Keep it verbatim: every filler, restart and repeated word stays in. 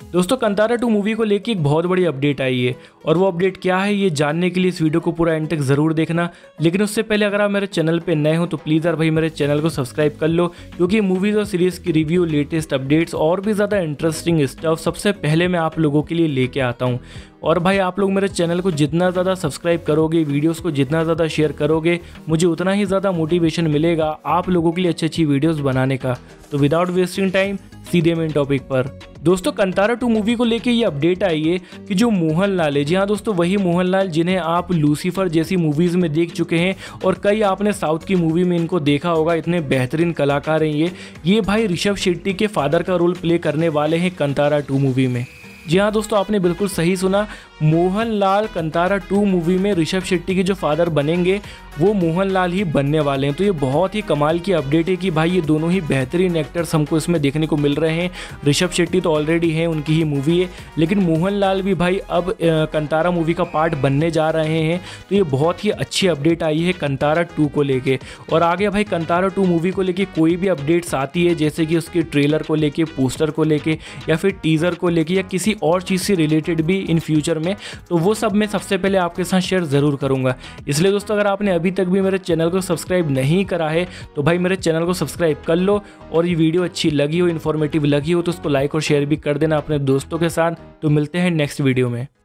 दोस्तों Kantara two movie को लेके एक बहुत बड़ी अपडेट आई है और वो अपडेट क्या है ये जानने के लिए इस वीडियो को पूरा एंड तक ज़रूर देखना। लेकिन उससे पहले अगर आप मेरे चैनल पे नए हो तो प्लीज़ यार भाई मेरे चैनल को सब्सक्राइब कर लो, क्योंकि मूवीज़ और सीरीज़ की रिव्यू, लेटेस्ट अपडेट्स और भी ज़्यादा इंटरेस्टिंग स्टफ सबसे पहले मैं आप लोगों के लिए लेके आता हूँ। और भाई आप लोग मेरे चैनल को जितना ज़्यादा सब्सक्राइब करोगे, वीडियोस को जितना ज़्यादा शेयर करोगे, मुझे उतना ही ज़्यादा मोटिवेशन मिलेगा आप लोगों के लिए अच्छी अच्छी वीडियोस बनाने का। तो विदाउट वेस्टिंग टाइम सीधे मेन टॉपिक पर। दोस्तों कंतारा टू मूवी को लेके ये अपडेट आई है कि जो मोहनलाल है, जी हाँ दोस्तों वही मोहनलाल जिन्हें आप लूसीफर जैसी मूवीज़ में देख चुके हैं और कई आपने साउथ की मूवी में इनको देखा होगा, इतने बेहतरीन कलाकार हैं ये ये भाई ऋषभ शेट्टी के फादर का रोल प्ले करने वाले हैं कंतारा टू मूवी में। जी हाँ दोस्तों आपने बिल्कुल सही सुना, मोहनलाल कंतारा टू मूवी में ऋषभ शेट्टी के जो फादर बनेंगे वो मोहनलाल ही बनने वाले हैं। तो ये बहुत ही कमाल की अपडेट है कि भाई ये दोनों ही बेहतरीन एक्टर्स हमको इसमें देखने को मिल रहे हैं। ऋषभ शेट्टी तो ऑलरेडी हैं, उनकी ही मूवी है, लेकिन मोहनलाल भी भाई अब कंतारा मूवी का पार्ट बनने जा रहे हैं। तो ये बहुत ही अच्छी अपडेट आई है कंतारा टू को लेके। और आगे भाई कंतारा टू मूवी को लेके कोई भी अपडेट्स आती है, जैसे कि उसके ट्रेलर को लेके, पोस्टर को लेके या फिर टीज़र को लेके या किसी और चीज़ से रिलेटेड भी इन फ्यूचर में, तो वो सब मैं सबसे पहले आपके साथ शेयर ज़रूर करूंगा। इसलिए दोस्तों अगर आपने अभी तक भी मेरे चैनल को सब्सक्राइब नहीं करा है तो भाई मेरे चैनल को सब्सक्राइब कर लो, और ये वीडियो अच्छी लगी हो, इन्फॉर्मेटिव लगी हो तो उसको लाइक और शेयर भी कर देना अपने दोस्तों के साथ। तो मिलते हैं नेक्स्ट वीडियो में।